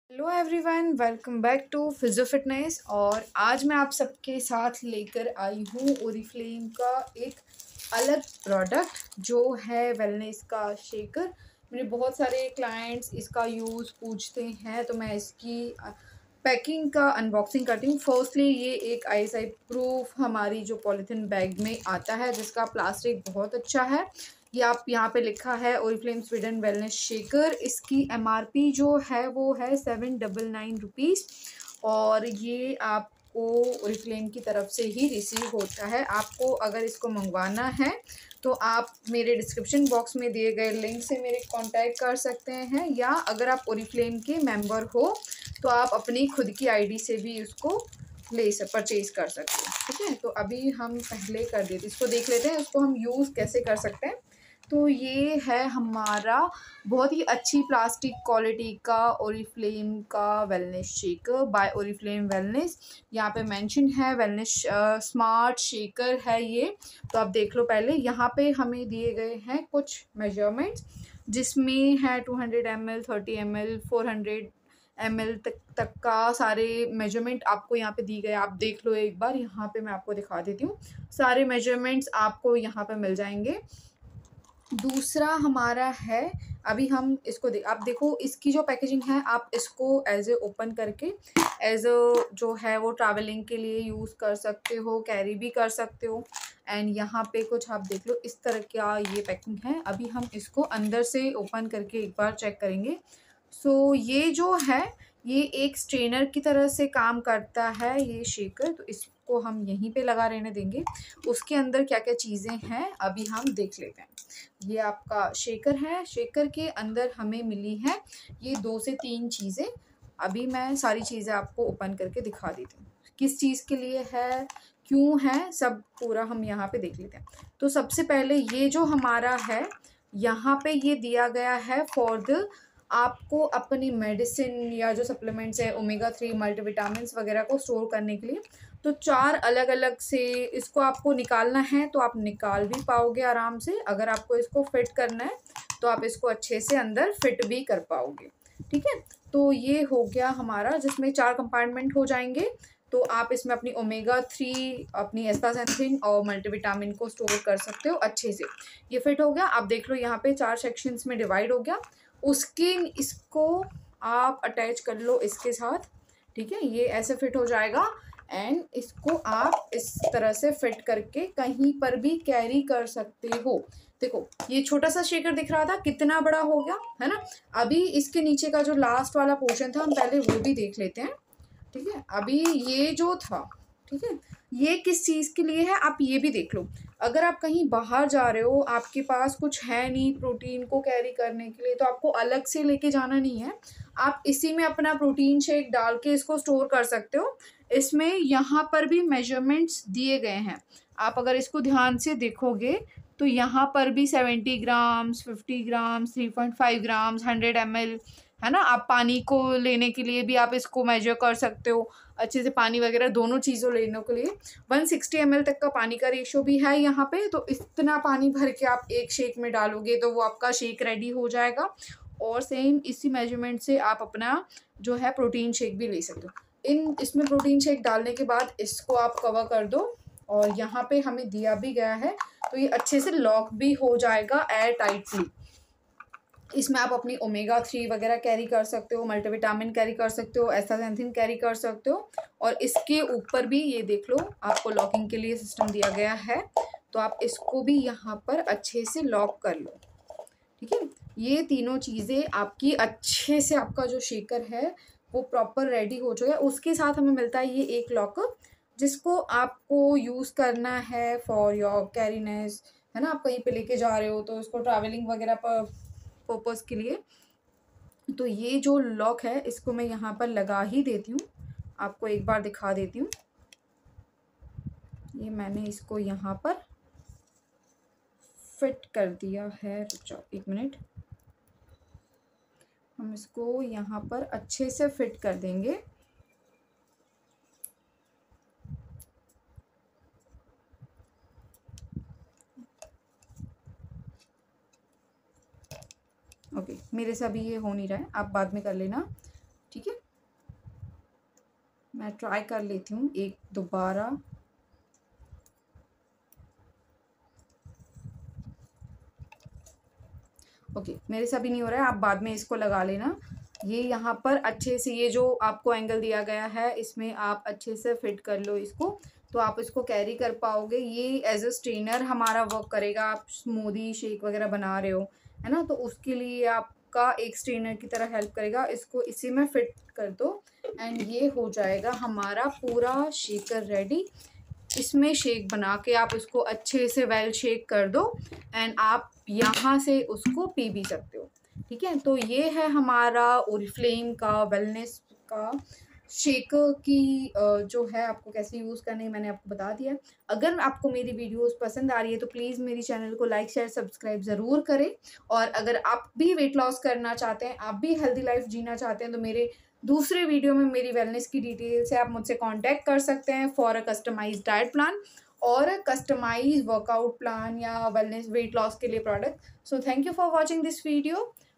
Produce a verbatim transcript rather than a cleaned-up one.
Hello everyone, welcome back to physio fitness. और आज मैं आप सबके साथ लेकर आई हूँ ओरिफ्लेम का एक अलग प्रोडक्ट जो है वेलनेस का शेकर। मेरे बहुत सारे क्लाइंट्स इसका यूज़ पूछते हैं, तो मैं इसकी पैकिंग का अनबॉक्सिंग करती हूँ। फर्स्टली ये एक आई एस आई प्रूफ हमारी जो पॉलीथीन बैग में आता है, जिसका प्लास्टिक बहुत अच्छा है। ये आप यहाँ पे लिखा है ओरिफ्लेम स्वीडन वेलनेस शेकर। इसकी एम आर पी जो है वो है सेवन डबल नाइन रुपीज़ और ये आपको ओरिफ्लेम की तरफ से ही रिसीव होता है। आपको अगर इसको मंगवाना है तो आप मेरे डिस्क्रिप्शन बॉक्स में दिए गए लिंक से मेरे कांटेक्ट कर सकते हैं, या अगर आप ओरिफ्लेम के मेंबर हो तो आप अपनी खुद की आईडी से भी उसको ले सक परचेज़ कर सकते हैं। ठीक है, तो अभी हम पहले कर देते इसको देख लेते हैं इसको हम यूज़ कैसे कर सकते हैं। तो ये है हमारा बहुत ही अच्छी प्लास्टिक क्वालिटी का ओरिफ्लेम का wellness shaker by Oriflame wellness. यहाँ पे मेंशन है वेलनेस स्मार्ट शेकर है ये। तो आप देख लो, पहले यहाँ पे हमें दिए गए हैं कुछ मेजरमेंट्स, जिसमें है two hundred M L, thirty M L, four hundred M L तक तक का सारे मेजरमेंट आपको यहाँ पे दी गए। आप देख लो एक बार, यहाँ पे मैं आपको दिखा देती हूँ। सारे मेजरमेंट्स आपको यहाँ पे मिल जाएंगे। दूसरा हमारा है, अभी हम इसको देख आप देखो इसकी जो पैकेजिंग है, आप इसको एज ए ओपन करके एज अ जो है वो ट्रैवलिंग के लिए यूज़ कर सकते हो, कैरी भी कर सकते हो। एंड यहाँ पे कुछ आप देख लो इस तरह का ये पैकिंग है। अभी हम इसको अंदर से ओपन करके एक बार चेक करेंगे। सो so, ये जो है ये एक स्ट्रेनर की तरह से काम करता है ये शेकर। तो इसको हम यहीं पे लगा रहने देंगे। उसके अंदर क्या क्या चीज़ें हैं अभी हम देख लेते हैं। ये आपका शेकर है। शेकर के अंदर हमें मिली है ये दो से तीन चीज़ें। अभी मैं सारी चीज़ें आपको ओपन करके दिखा देती हूँ, किस चीज़ के लिए है, क्यों है, सब पूरा हम यहाँ पे देख लेते हैं। तो सबसे पहले ये जो हमारा है, यहाँ पे ये दिया गया है फॉर द आपको अपनी मेडिसिन या जो सप्लीमेंट्स है ओमेगा थ्री मल्टीविटामिन वगैरह को स्टोर करने के लिए। तो चार अलग अलग से इसको आपको निकालना है तो आप निकाल भी पाओगे आराम से। अगर आपको इसको फिट करना है तो आप इसको अच्छे से अंदर फिट भी कर पाओगे। ठीक है, तो ये हो गया हमारा, जिसमें चार कंपार्टमेंट हो जाएंगे। तो आप इसमें अपनी ओमेगा थ्री, अपनी एस्टासेंथिन और मल्टीविटामिन को स्टोर कर सकते हो अच्छे से। ये फिट हो गया। आप देख लो यहाँ पे चार सेक्शंस में डिवाइड हो गया। उसके इसको आप अटैच कर लो इसके साथ। ठीक है, ये ऐसे फिट हो जाएगा। एंड इसको आप इस तरह से फिट करके कहीं पर भी कैरी कर सकते हो। देखो ये छोटा सा शेकर दिख रहा था, कितना बड़ा हो गया है ना। अभी इसके नीचे का जो लास्ट वाला पोर्शन था हम पहले वो भी देख लेते हैं। ठीक है, अभी ये जो था, ठीक है, ये किस चीज़ के लिए है आप ये भी देख लो। अगर आप कहीं बाहर जा रहे हो, आपके पास कुछ है नहीं प्रोटीन को कैरी करने के लिए, तो आपको अलग से लेके जाना नहीं है। आप इसी में अपना प्रोटीन शेक डाल के इसको स्टोर कर सकते हो। इसमें यहाँ पर भी मेजरमेंट्स दिए गए हैं। आप अगर इसको ध्यान से देखोगे तो यहाँ पर भी seventy grams, fifty grams, three point five grams, hundred M L है ना। आप पानी को लेने के लिए भी आप इसको मेजर कर सकते हो अच्छे से, पानी वगैरह दोनों चीज़ों लेने के लिए। वन सिक्सटी एम एल तक का पानी का रेशो भी है यहाँ पे। तो इतना पानी भर के आप एक शेक में डालोगे तो वो आपका शेक रेडी हो जाएगा। और सेम इसी मेजरमेंट से आप अपना जो है प्रोटीन शेक भी ले सकते हो। इन इसमें प्रोटीन शेक डालने के बाद इसको आप कवर कर दो, और यहाँ पे हमें दिया भी गया है तो ये अच्छे से लॉक भी हो जाएगा एयर टाइटली। इसमें आप अपनी ओमेगा थ्री वगैरह कैरी कर सकते हो, मल्टीविटामिन कैरी कर सकते हो, एस्टासेंथिन कैरी कर सकते हो। और इसके ऊपर भी ये देख लो आपको लॉकिंग के लिए सिस्टम दिया गया है। तो आप इसको भी यहाँ पर अच्छे से लॉक कर लो। ठीक है, ये तीनों चीज़ें आपकी अच्छे से, आपका जो शेकर है वो प्रॉपर रेडी हो चुका है। उसके साथ हमें मिलता है ये एक लॉकर, जिसको आपको यूज़ करना है फॉर योर कैरीनेस, है ना। आप कहीं पे लेके जा रहे हो तो इसको ट्रैवलिंग वगैरह पर पर्पज़ के लिए। तो ये जो लॉक है इसको मैं यहाँ पर लगा ही देती हूँ, आपको एक बार दिखा देती हूँ। ये मैंने इसको यहाँ पर फिट कर दिया है। रुक जाओ एक मिनट, हम इसको यहाँ पर अच्छे से फिट कर देंगे। ओके, मेरे से अभी ये हो नहीं रहा है, आप बाद में कर लेना। ठीक है, मैं ट्राई कर लेती हूँ एक दोबारा। ओके, मेरे से अभी नहीं हो रहा है, आप बाद में इसको लगा लेना। ये यहाँ पर अच्छे से ये जो आपको एंगल दिया गया है इसमें आप अच्छे से फिट कर लो इसको, तो आप इसको कैरी कर पाओगे। ये एज अ स्ट्रेनर हमारा वर्क करेगा। आप स्मूदी शेक वगैरह बना रहे हो, है ना, तो उसके लिए आपका एक स्ट्रेनर की तरह हेल्प करेगा। इसको इसी में फिट कर दो एंड ये हो जाएगा हमारा पूरा शेकर रेडी। इसमें शेक बना के आप उसको अच्छे से वेल शेक कर दो एंड आप यहाँ से उसको पी भी सकते हो। ठीक है, तो ये है हमारा ओरिफ्लेम का वेलनेस का शेकर की जो है आपको कैसे यूज़ करनी है मैंने आपको बता दिया। अगर आपको मेरी वीडियोस पसंद आ रही है तो प्लीज़ मेरी चैनल को लाइक शेयर सब्सक्राइब ज़रूर करें। और अगर आप भी वेट लॉस करना चाहते हैं, आप भी हेल्दी लाइफ जीना चाहते हैं, तो मेरे दूसरे वीडियो में मेरी वेलनेस की डिटेल्स है, आप मुझसे कांटेक्ट कर सकते हैं for a customized diet plan और कस्टमाइज वर्कआउट प्लान या वेलनेस वेट लॉस के लिए product. So thank you for watching this video.